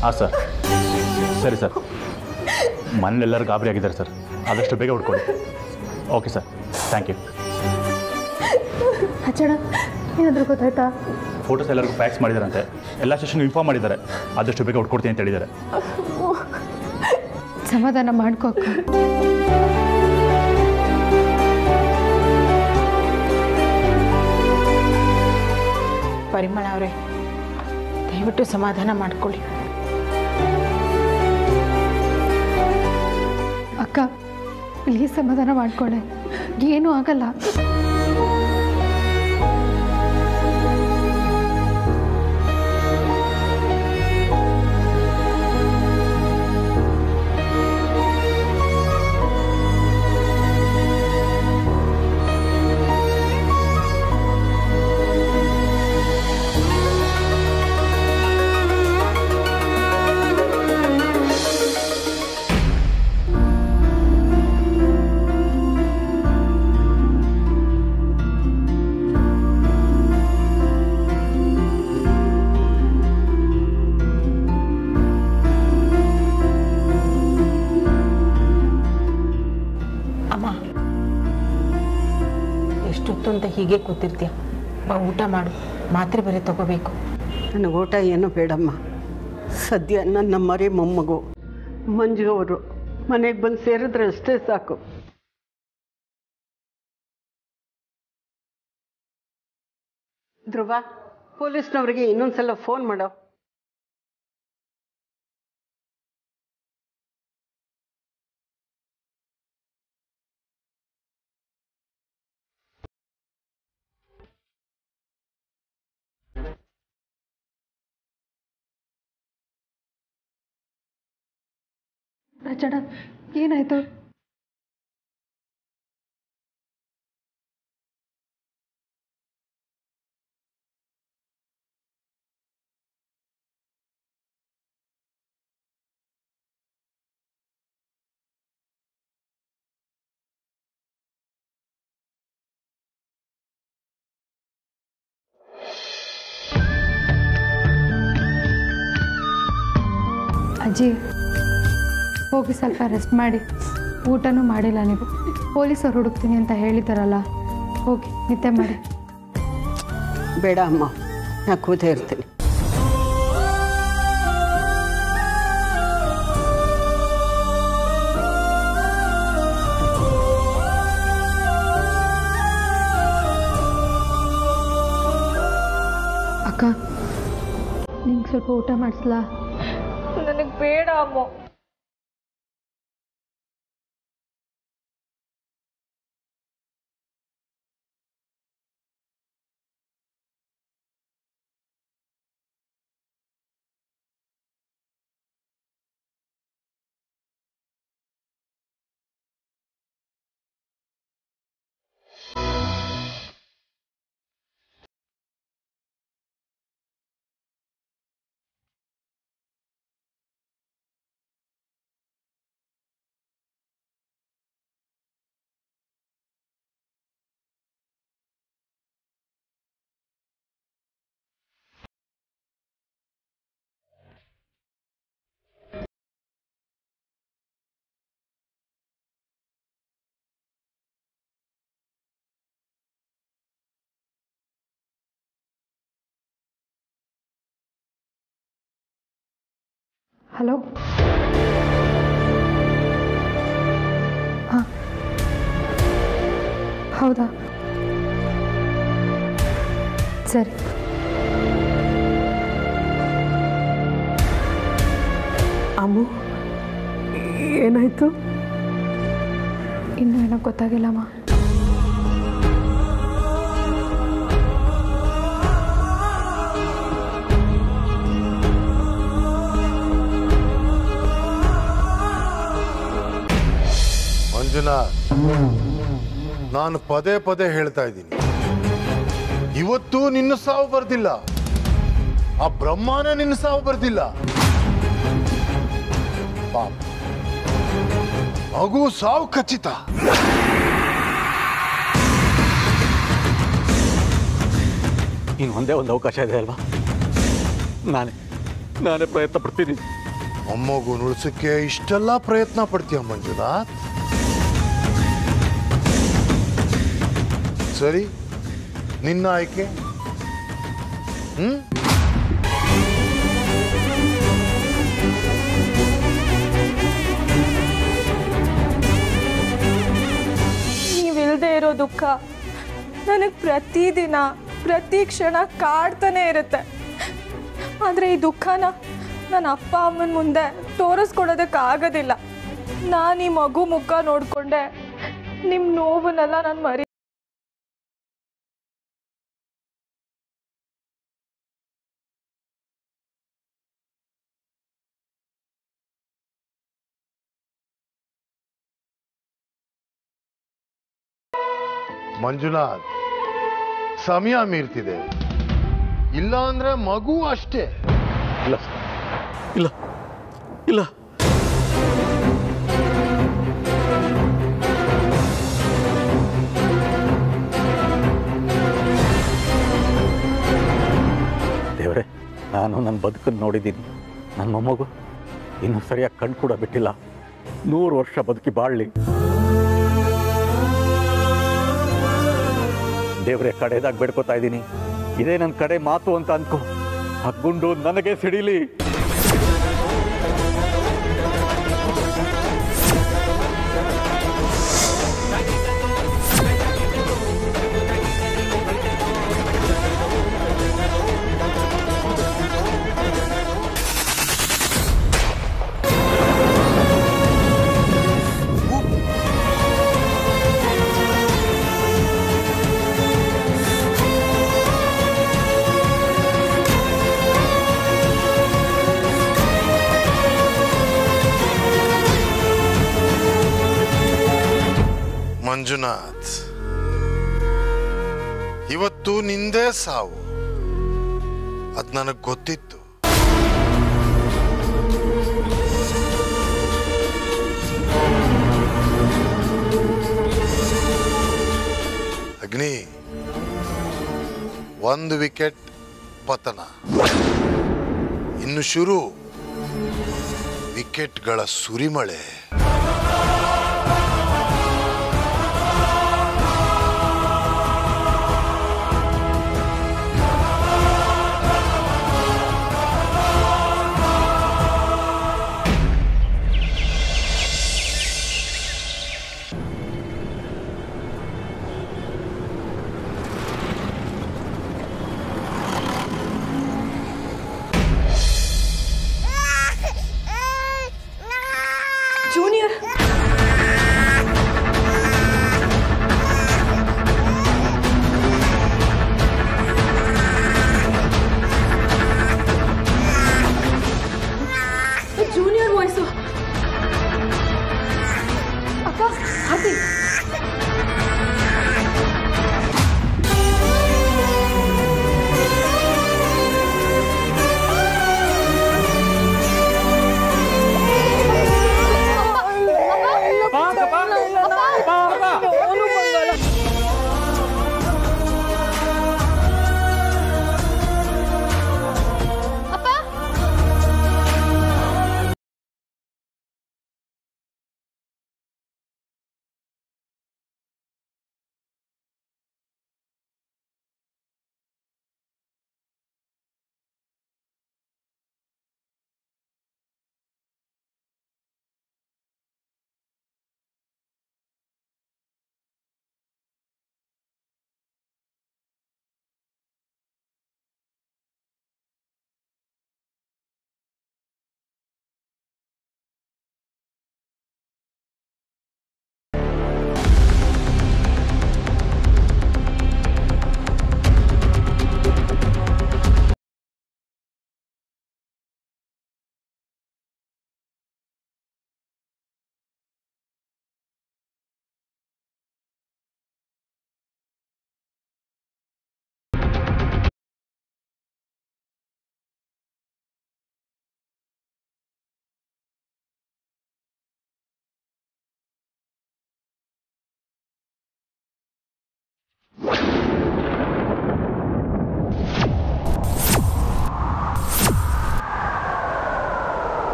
ಹಾಂ ಸರ್ ಸರಿ ಸರ್ ಮನೇಲೆಲ್ಲರೂ ಗಾಬರಿ ಆಗಿದ್ದಾರೆ ಸರ್ ಆದಷ್ಟು ಬೇಗ ಹುಡ್ಕೊಳ್ಳಿ ಓಕೆ ಸರ್ ಥ್ಯಾಂಕ್ ಯು ಅಚ್ಚಡ ಏನಾದರೂ ಗೊತ್ತಾಯ್ತಾ ಫೋಟೋಸ್ ಎಲ್ಲರಿಗೂ ಫ್ಯಾಕ್ಸ್ ಮಾಡಿದಾರಂತೆ ಎಲ್ಲ ಸ್ಟೇಷನ್ಗೂ ಇನ್ಫಾರ್ಮ್ ಮಾಡಿದ್ದಾರೆ ಆದಷ್ಟು ಬೇಗ ಹುಡ್ಕೊಡ್ತೀನಿ ಅಂತ ಹೇಳಿದ್ದಾರೆ ಸಮಾಧಾನ ಮಾಡ್ಕೋ ಪರಿಮಳ ಅವರೇ ದಯವಿಟ್ಟು ಸಮಾಧಾನ ಮಾಡ್ಕೊಳ್ಳಿ. ಅಕ್ಕ ಪ್ಲೀಸ್ ಸಮಾಧಾನ ಮಾಡ್ಕೊಳ್ಳೆ, ಏನೂ ಆಗಲ್ಲ. ಅಂತ ಹೀಗೆ ಕೂತಿರ್ತೀಯ, ಊಟ ಮಾಡು, ಮಾತ್ರೆ ಬರೀ ತಗೋಬೇಕು. ನನಗೆ ಊಟ ಏನೂ ಬೇಡಮ್ಮ. ಸದ್ಯ ನನ್ನ ಮರಿ ಮೊಮ್ಮಗು ಮಂಜು ಅವರು ಮನೆಗೆ ಬಂದು ಸೇರಿದ್ರೆ ಅಷ್ಟೇ ಸಾಕು. ಧ್ರುವ, ಪೊಲೀಸ್ನವ್ರಿಗೆ ಇನ್ನೊಂದ್ಸಲ ಫೋನ್ ಮಾಡೋ. ರಾಜಣ್ಣ ಏನಾಯ್ತು? ಅಜ್ಜಿ ಹೋಗಿ ಸ್ವಲ್ಪ ರೆಸ್ಟ್ ಮಾಡಿ, ಊಟನೂ ಮಾಡಿಲ್ಲ ನೀವು. ಪೊಲೀಸರು ಹುಡುಕ್ತೀನಿ ಅಂತ ಹೇಳಿದ್ದಾರಲ್ಲ, ಹೋಗಿ ನಿದ್ದೆ ಮಾಡಿ. ಬೇಡ ಅಮ್ಮ, ನಾ ಕೂತೇ ಇರ್ತೀನಿ. ಅಕ್ಕ ನಿಂಗೆ ಸ್ವಲ್ಪ ಊಟ ಮಾಡಿಸ್ಲಾ? ನನಗೆ ಬೇಡ ಅಮ್ಮ. ಹಲೋ, ಹಾಂ ಹೌದಾ, ಸರಿ. ಅಮ್ಮು ಏನಾಯ್ತು? ಇನ್ನೂ ಏನೋ ಗೊತ್ತಾಗಿಲ್ಲಮ್ಮ. ಮಂಜುನಾಥ್, ನಾನು ಪದೇ ಪದೇ ಹೇಳ್ತಾ ಇದ್ದೀನಿ, ಇವತ್ತು ನಿನ್ನ ಸಾವು ಬರ್ದಿಲ್ಲ, ಆ ಬ್ರಹ್ಮನೇ ನಿನ್ನ ಸಾವು ಬರ್ದಿಲ್ಲ. ಪಾಪ ಮಗು ಸಾವು ಖಚಿತ. ಇನ್ನು ಒಂದೇ ಒಂದು ಅವಕಾಶ ಇದೆ ಅಲ್ವಾ? ನಾನೇ ಪ್ರಯತ್ನ ಪಡ್ತೀನಿ. ಮೊಮ್ಮಗು ಉಳಿಸಕ್ಕೆ ಇಷ್ಟೆಲ್ಲ ಪ್ರಯತ್ನ ಪಡ್ತೀಯ ಮಂಜುನಾಥ್? ಸರಿ, ನಿನ್ನ ಆಯ್ಕೆ. ನೀವಿಲ್ದೇ ಇರೋ ದುಃಖ ನನಗೆ ಪ್ರತಿದಿನ ಪ್ರತಿ ಕ್ಷಣ ಕಾಡ್ತಾನೆ ಇರುತ್ತೆ. ಆದರೆ ಈ ದುಃಖನ ನನ್ನ ಅಪ್ಪ ಅಮ್ಮನ ಮುಂದೆ ತೋರಿಸ್ಕೊಡೋದಕ್ಕಾಗೋದಿಲ್ಲ. ನಾನು ಈ ಮಗು ಮುಖ ನೋಡಿಕೊಂಡೆ ನಿಮ್ಮ ನೋವನ್ನೆಲ್ಲ ನಾನು ಮರಿ. ಮಂಜುನಾಥ್, ಸಮಯ ಮೀರ್ತಿದೆ. ಇಲ್ಲ ಅಂದ್ರೆ ಮಗು ಅಷ್ಟೇ. ಇಲ್ಲ ಇಲ್ಲ ಇಲ್ಲ, ದೇವರೇ, ನಾನು ನನ್ನ ಬದುಕನ್ನು ನೋಡಿದ್ದೀನಿ. ನನ್ನ ಮೊಮ್ಮಗು ಇನ್ನೂ ಸರಿಯಾಗಿ ಕಣ್ಣು ಕೂಡ ಬಿಟ್ಟಿಲ್ಲ. 100 ವರ್ಷ ಬದುಕಿ ಬಾಳಲಿ. ದೇವರೇ, ಕಡೆದಾಗಿ ಬೇಡ್ಕೋತಾ ಇದ್ದೀನಿ, ಇದೇ ನನ್ನ ಕಡೆ ಮಾತು ಅಂತ ಅನ್ಕೋ. ಆ ಗುಂಡು ನನಗೆ ಸಿಡಿಲಿ. ಮಂಜುನಾಥ್, ಇವತ್ತು ನಿಂದೇ ಸಾವು. ಅದ್ ನನಗ್ ಗೊತ್ತಿತ್ತು. ಅಗ್ನಿ, 1 ವಿಕೆಟ್ ಪತನ. ಇನ್ನು ಶುರು ವಿಕೆಟ್ಗಳ ಸುರಿಮಳೆ.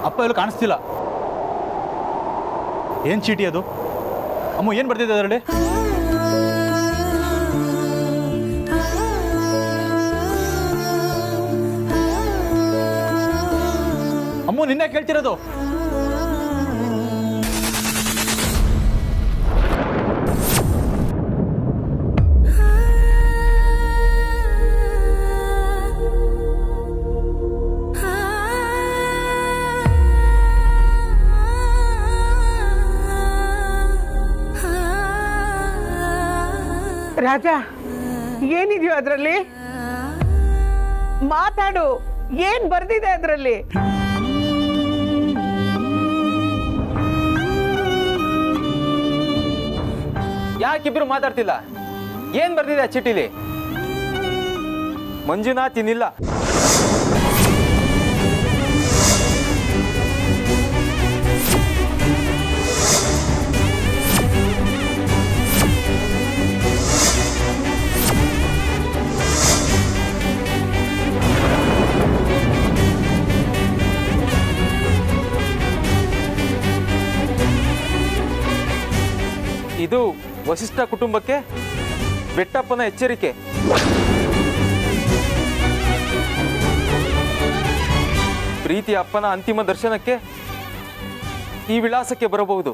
ಅಪ್ಪ ಎಲ್ಲೂ ಕಾಣಿಸ್ತಿಲ್ಲ. ಏನು ಚೀಟಿ ಅದು? ಅಮ್ಮ ಏನು ಬರ್ತಿದೆ ಅದರಲ್ಲಿ? ಅಮ್ಮ ನಿನ್ನೆ ಕೇಳ್ತಿರೋದು. ರಾಜ, ಏನಿದೆಯೋ ಅದರಲ್ಲಿ? ಮಾತಾಡು, ಏನ್ ಬರ್ದಿದೆ ಅದರಲ್ಲಿ? ಯಾಕಿಬ್ರು ಮಾತಾಡ್ತಿಲ್ಲ? ಏನ್ ಬರ್ದಿದೆ ಆ ಚೀಟಿಲಿ? ಮಂಜುನಾಥ್ ಇನ್ನಿಲ್ಲ. ಇದು ವಸಿಷ್ಠ ಕುಟುಂಬಕ್ಕೆ ಬೆಟ್ಟಪ್ಪನ ಎಚ್ಚರಿಕೆ. ಪ್ರೀತಿಯ ಅಪ್ಪನ ಅಂತಿಮ ದರ್ಶನಕ್ಕೆ ಈ ವಿಳಾಸಕ್ಕೆ ಬರಬಹುದು.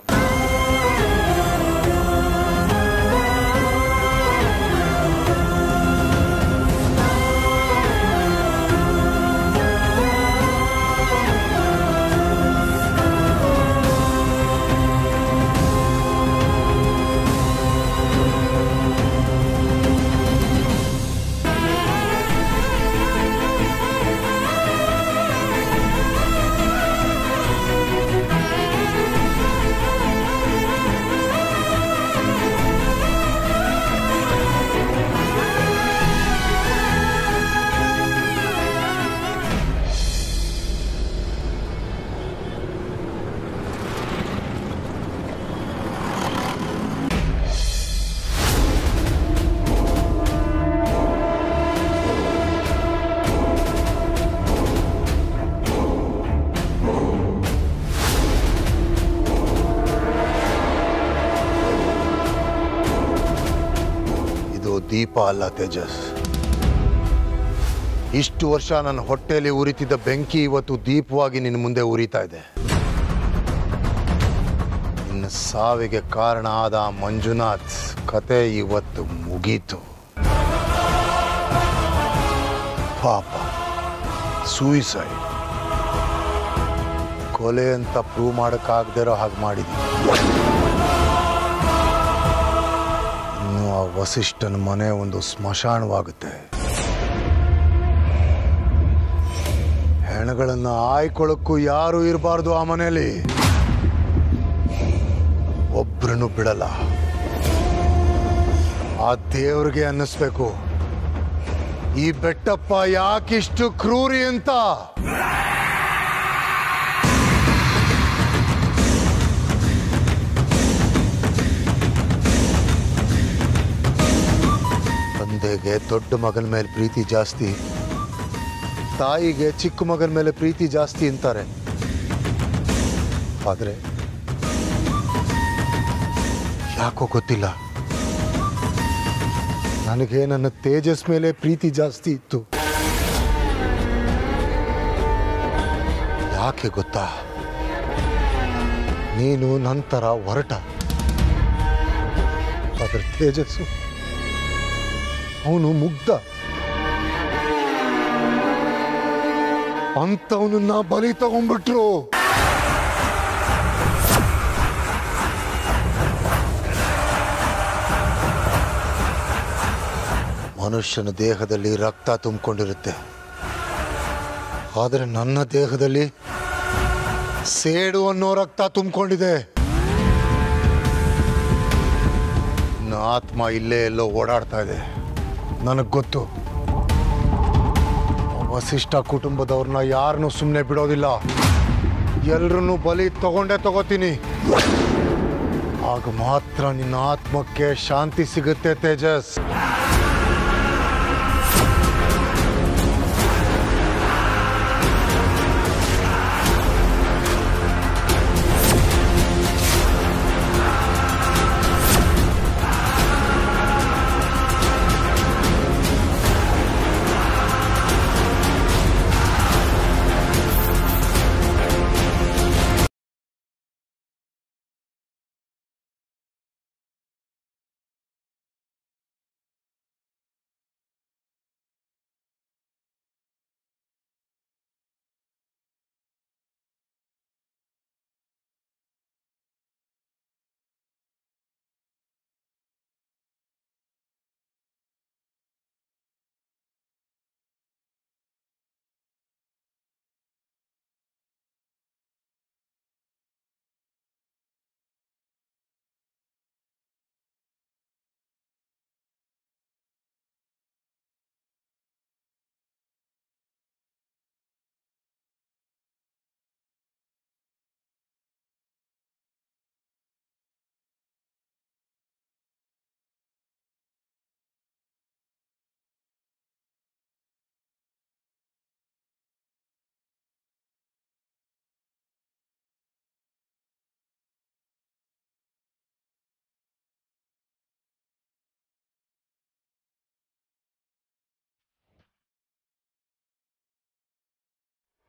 ದೀಪ ಅಲ್ಲ ತೇಜಸ್. ಇಷ್ಟು ವರ್ಷ ನನ್ನ ಹೊಟ್ಟೆಯಲ್ಲಿ ಉರಿತಿದ್ದ ಬೆಂಕಿ ಇವತ್ತು ದೀಪವಾಗಿ ನಿನ್ನ ಮುಂದೆ ಉರಿತಾ ಇದೆ. ನಿನ್ನ ಸಾವಿಗೆ ಕಾರಣ ಆದ ಮಂಜುನಾಥ್ ಕತೆ ಇವತ್ತು ಮುಗೀತು. ಪಾಪ, ಸೂಯಿಸೈಡ್, ಕೊಲೆ ಅಂತ ಪ್ರೂವ್ ಮಾಡೋಕ್ಕಾಗದಿರೋ ಹಾಗೆ ಮಾಡಿದ್ವಿ. ಆ ವಸಿಷ್ಠನ ಮನೆ ಒಂದು ಸ್ಮಶಾನವಾಗುತ್ತೆ. ಹೆಣಗಳನ್ನು ಆಯ್ಕೊಳ್ಳೋಕ್ಕೂ ಯಾರು ಇರಬಾರ್ದು ಆ ಮನೆಯಲ್ಲಿ. ಒಬ್ರನ್ನು ಬಿಡಲ್ಲ. ಆ ದೇವ್ರಿಗೆ ಅನ್ನಿಸ್ಬೇಕು ಈ ಬೆಟ್ಟಪ್ಪ ಯಾಕಿಷ್ಟು ಕ್ರೂರಿ ಅಂತ. ತಂದೆಗೆ ದೊಡ್ಡ ಮಗನ ಮೇಲೆ ಪ್ರೀತಿ ಜಾಸ್ತಿ, ತಾಯಿಗೆ ಚಿಕ್ಕ ಮಗನ ಮೇಲೆ ಪ್ರೀತಿ ಜಾಸ್ತಿ ಅಂತಾರೆ. ಆದರೆ ಯಾಕೋ ಗೊತ್ತಿಲ್ಲ, ನನಗೆ ನನ್ನ ತೇಜಸ್ ಮೇಲೆ ಪ್ರೀತಿ ಜಾಸ್ತಿ ಇತ್ತು. ಯಾಕೆ ಗೊತ್ತಾ? ನೀನು ನಂತರ ಹೊರಟ, ಆದರೆ ತೇಜಸ್ಸು ಅವನು ಮುಗ್ಧ. ಅಂತವನನ್ನ ಬಲಿ ತಗೊಂಡ್ಬಿಟ್ರು. ಮನುಷ್ಯನ ದೇಹದಲ್ಲಿ ರಕ್ತ ತುಂಬಿಕೊಂಡಿರುತ್ತೆ, ಆದರೆ ನನ್ನ ದೇಹದಲ್ಲಿ ಸೇಡು ಅನ್ನೋ ರಕ್ತ ತುಂಬಿಕೊಂಡಿದೆ. ನನ್ನ ಆತ್ಮ ಇಲ್ಲೇ ಎಲ್ಲೋ ಓಡಾಡ್ತಾ ಇದೆ. ನನಗೆ ಗೊತ್ತು, ವಸಿಷ್ಠ ಕುಟುಂಬದವ್ರನ್ನ ಯಾರನ್ನೂ ಸುಮ್ಮನೆ ಬಿಡೋದಿಲ್ಲ. ಎಲ್ರನ್ನೂ ಬಲಿ ತಗೋತೀನಿ. ಆಗ ಮಾತ್ರ ನಿನ್ನ ಆತ್ಮಕ್ಕೆ ಶಾಂತಿ ಸಿಗುತ್ತೆ ತೇಜಸ್.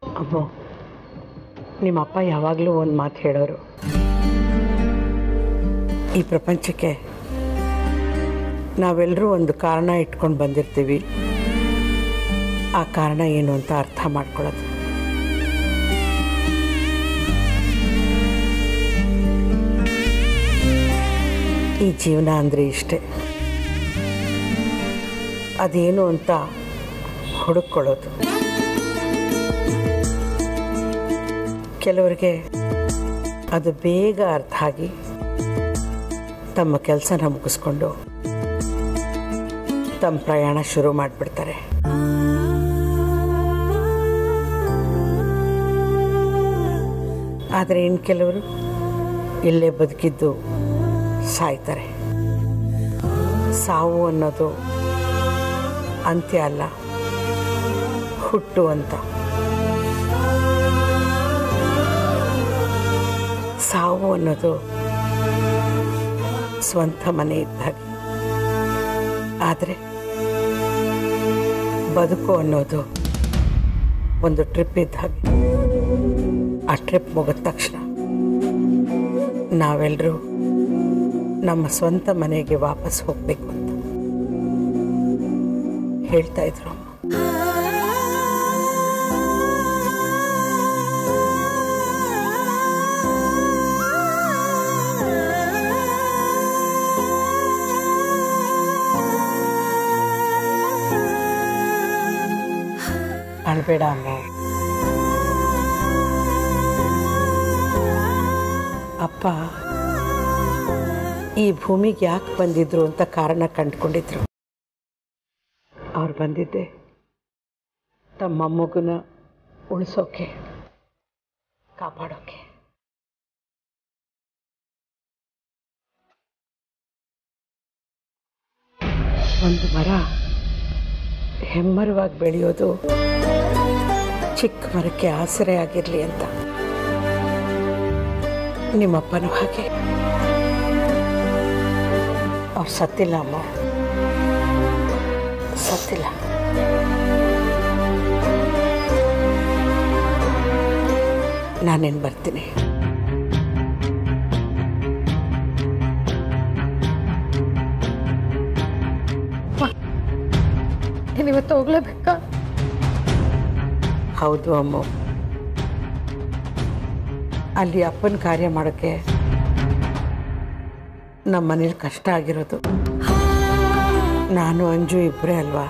ಅಮ್ಮ, ನಿಮ್ಮಪ್ಪ ಯಾವಾಗಲೂ ಒಂದು ಮಾತು ಹೇಳೋರು, ಈ ಪ್ರಪಂಚಕ್ಕೆ ನಾವೆಲ್ಲರೂ ಒಂದು ಕಾರಣ ಇಟ್ಕೊಂಡು ಬಂದಿರ್ತೀವಿ, ಆ ಕಾರಣ ಏನು ಅಂತ ಅರ್ಥ ಮಾಡ್ಕೊಳ್ಳೋದು. ಈ ಜೀವನ ಅಂದರೆ ಇಷ್ಟೇ, ಅದೇನು ಅಂತ ಹುಡುಕೊಳ್ಳೋದು. ಕೆಲವರಿಗೆ ಅದು ಬೇಗ ಅರ್ಥ ಆಗಿ ತಮ್ಮ ಕೆಲಸನ ಮುಗಿಸ್ಕೊಂಡು ತಮ್ಮ ಪ್ರಯಾಣ ಶುರು ಮಾಡಿಬಿಡ್ತಾರೆ. ಆದರೆ ಇನ್ನು ಕೆಲವರು ಇಲ್ಲೇ ಬದುಕಿದ್ದು ಸಾಯ್ತಾರೆ. ಸಾವು ಅನ್ನೋದು ಅಂತ್ಯ ಅಲ್ಲ, ಹುಟ್ಟು ಅಂತ. ಸಾವು ಅನ್ನೋದು ಸ್ವಂತ ಮನೆ ಇದ್ದಾಗ, ಆದರೆ ಬದುಕು ಅನ್ನೋದು ಒಂದು ಟ್ರಿಪ್ ಇದ್ದಾಗ. ಆ ಟ್ರಿಪ್ ಮುಗಿದ ತಕ್ಷಣ ನಾವೆಲ್ಲರೂ ನಮ್ಮ ಸ್ವಂತ ಮನೆಗೆ ವಾಪಸ್ ಹೋಗಬೇಕು ಅಂತ ಹೇಳ್ತಾ ಇದ್ರು ಅಮ್ಮ. ಅಳ್ಬೇಡ ಅಮ್ಮ. ಅಪ್ಪ ಈ ಭೂಮಿಗೆ ಯಾಕೆ ಬಂದಿದ್ರು ಅಂತ ಕಾರಣ ಕಂಡುಕೊಂಡಿದ್ರು. ಅವ್ರು ಬಂದಿದ್ದೆ ತಮ್ಮ ಮೊಮ್ಮಗನ ಉಳಿಸೋಕೆ, ಕಾಪಾಡೋಕೆ. ಒಂದು ಮರ ಹೆಮ್ಮರವಾಗಿ ಬೆಳೆಯೋದು ಚಿಕ್ಕ ಮರಕ್ಕೆ ಆಸರೆ ಆಗಿರಲಿ ಅಂತ. ನಿಮ್ಮಪ್ಪನೂ ಹಾಗೆ. ಅವ್ರು ಸತ್ತಿಲ್ಲ ಅಮ್ಮ, ಸತ್ತಿಲ್ಲ. ನಾನೇನು ಬರ್ತೀನಿ. ಇವತ್ತು ಹೋಗ್ಲೇಬೇಕಾ? ಹೌದು ಅಮ್ಮ. ಅಲ್ಲಿ ಅಪ್ಪನ ಕಾರ್ಯ ಮಾಡೋಕ್ಕೆ ನಮ್ಮ ಮನೇಲಿ ಕಷ್ಟ ಆಗಿರೋದು. ನಾನು ಅಂಜು ಇಬ್ಬರೇ ಅಲ್ವಾ.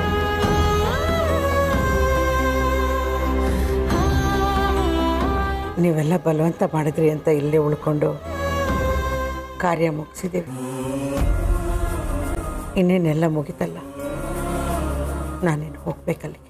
ನೀವೆಲ್ಲ ಬಲವಂತ ಮಾಡಿದ್ರಿ ಅಂತ ಇಲ್ಲೇ ಉಳ್ಕೊಂಡು ಕಾರ್ಯ ಮುಗಿಸಿದ್ದೀವಿ. ಇನ್ನೇನೆಲ್ಲ ಮುಗಿತಲ್ಲ, ನಾನೇನು ಹೋಗ್ಬೇಕಲ್ಲಿಗೆ.